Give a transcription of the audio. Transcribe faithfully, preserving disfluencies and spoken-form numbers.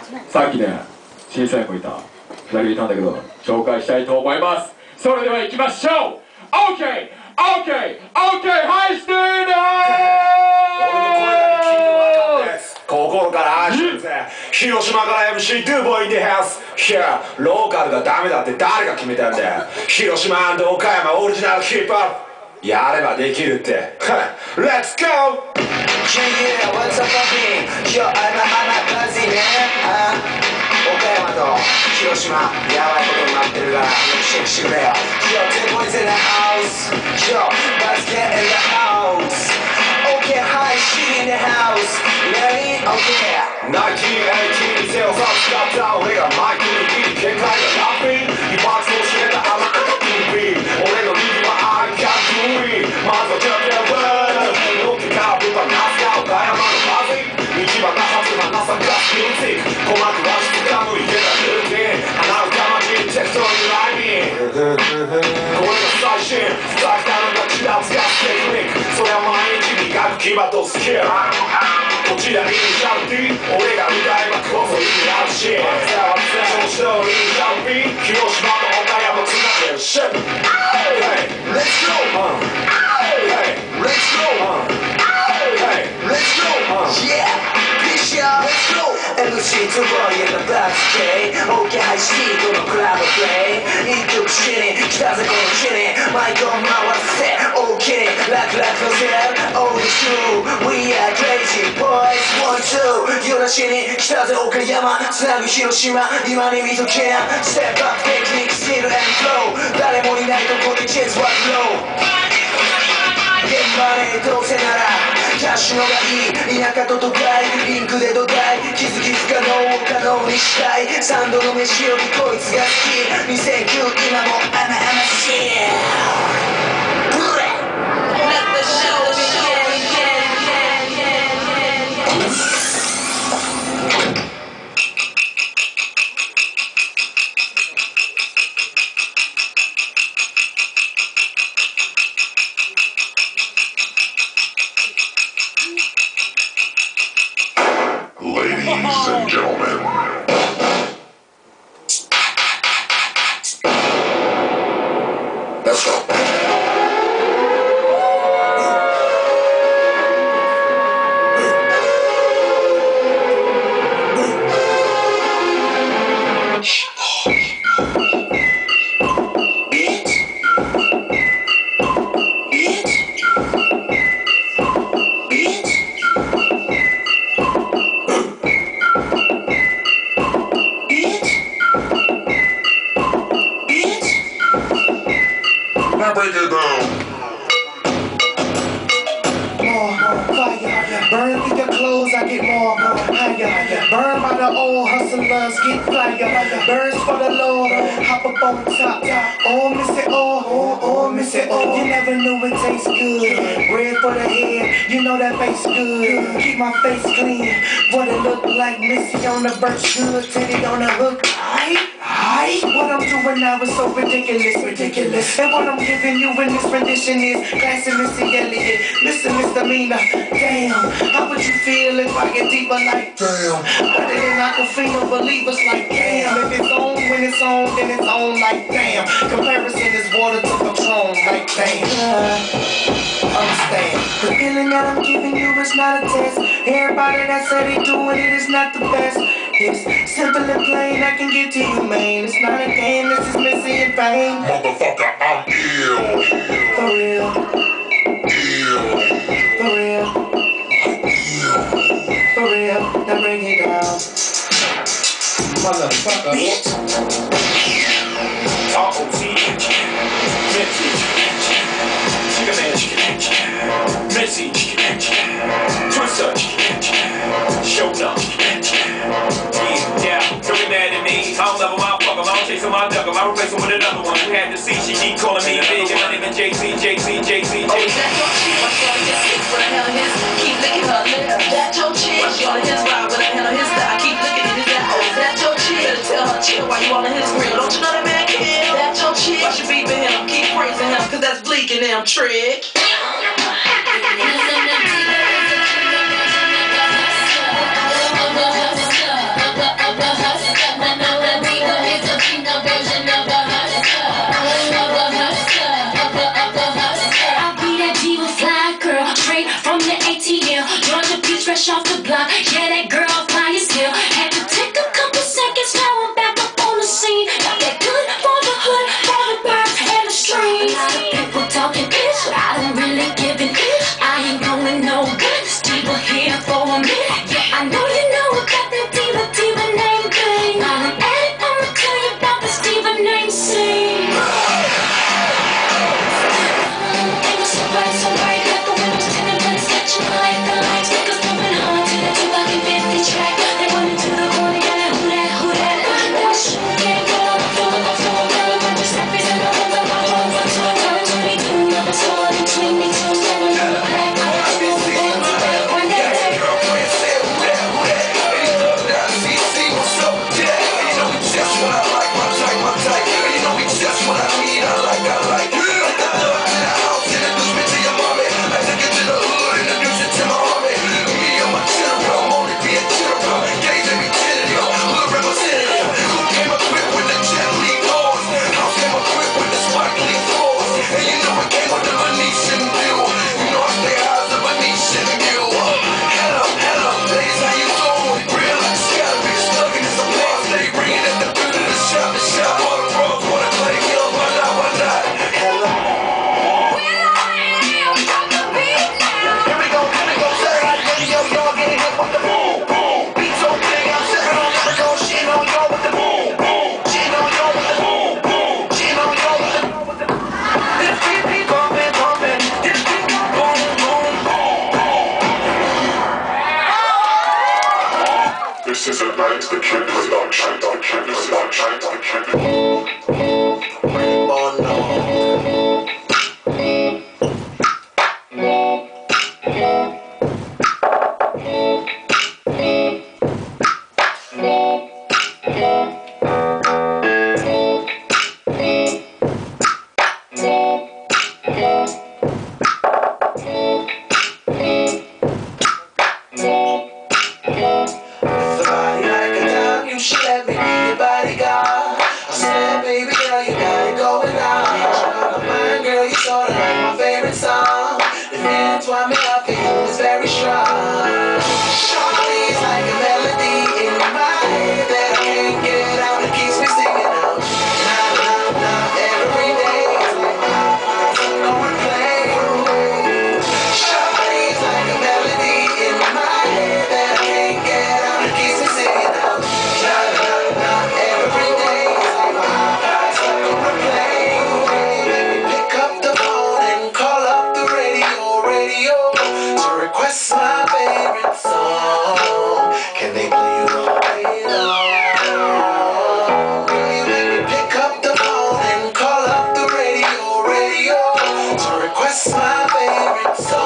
さっきね小さい子いたふたりいたんだけど紹介したいと思います。それでは行きましょう。 OK! OK! OK! ハイステージ心から愛してるぜ。広島から エムシー ドゥボインディハウス。いや、ローカルがダメだって誰が決めたんだよ。広島&岡山オリジナルヒップホップやればできるって。Let's go! Yeah, yeah, what's up, puppy? Yo, I'm a, I'm a buzzy man. 岡山と広島やばいことになってるからよくチェックしてくれよ。Yo, ten boys in the house. Yo, let's get in the house. Okay, high shit in the house. Ready? Okay. ナインティーンエイティーンに手を差し使った俺がマイクにギリ見解がラッピング。爆走してたあのクービー。俺のリズムは I can't do it。まずはジャンプやワード。ロッキーカーブパナスカ岡山のバズイ。道端初な情けミュージック。鼓膜は静か無理出たルーティン。鼻歌まじりテクトにライミング。これが最新。伝えたのがちらつかすテクニック。それは毎日磨く牙とスキル。こちらにシャウティ俺が歌えばこそ意味あるしそのストーリーシャウティ広島と岡山つなげるシップ Hey, let's go! Hey, let's go! Hey, let's go! Yeah, peace y'all. Let's go. エムシー ドゥボイ in the back stage. OK, ハイシートのクラブプレイ。一曲しに来たぜこの地にマイクを回せ OK, 楽々のせ Oh, it's true. We are crazy boys. One, two. よらしに来たぜ岡山つなぐ広島今に見とけや Step up, technique, skill and flow. 誰もいないとこで Chase what low. 現場でどうせならキャッシュのがいい田舎と都会リンクで土台気づき不可能を可能にしたい三度の飯よりこいつが好きにせんきゅう今もあまあましい Let the show begin. Ladies and gentlemen, Let's go. now break it down. More fire, burn through your clothes, I get more higher. Burn by the old hustlers, get flyer. Birds for the Lord, hop up on top. Oh, miss it, oh, oh, oh, miss it, oh. You never knew it tastes good. Bread for the head, you know that face good. Keep my face clean, what it look like. Missy on the birch good, titty on the hook. Aight, aight. What I'm doing now is so ridiculous, ridiculous. And what I'm giving you in this rendition is classic Missy Elliott. Listen, misdemeanor, damn. How would you feel if I get deeper like damn? Better than I can feel, believers like damn. If it's on, when it's on, then it's on like damn. Comparison is water to Patron like damn. Understand, the feeling that I'm giving you is not a test. Everybody that said they doing it is not the best. It's simple and plain, I can get to you, man. It's not a game, this is Missy and Fame. Motherfucker, I'm ill. For real, Ill. for real, for real. Now bring it down. Motherfucker. Bitch. R O T Missy Chicken Missy Twister Showtime Yeah, don't be mad at me. I don't love him, I fuck him. I don't chase him, I duck him. I replace him with another one. You had to see, she keep calling me big. And my name is J C, J C, J C, J C. Oh, is that your chick? What's on his stick? What the hell his? Keep licking her lips. That your chick? What's on his ride? What the hell his style? Keep looking at his ass. Oh, is that your chick? Better tell her chill while you on his grill. Don't you know that man kill? That your chick? Why you beeping him? Keep praising him, cause that's bleak and them trick. Oh no. You should let me be your bodyguard. I said, baby girl, you got it going on. You're my mind, girl, you sorta like my favorite song. The feelings why me up for you is very strong. Shawty's like a melody in my head that I can't get out. It keeps me singing out. Nah, nah, nah, every day. Go and play. Shawty's like a melody in my head that I can't get out. It keeps me singing out. Request my favorite song. Can they play you on radio? Will you let me pick up the phone and call up the radio, radio to request my favorite song?